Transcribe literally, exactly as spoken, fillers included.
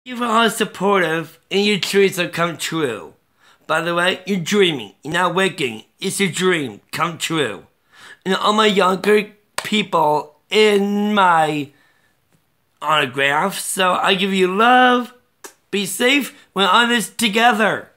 You're all supportive and your dreams will come true. By the way, you're dreaming, you're not waking. It's your dream come true. And all my younger people in my autograph, so I give you love. Be safe. We're on this together.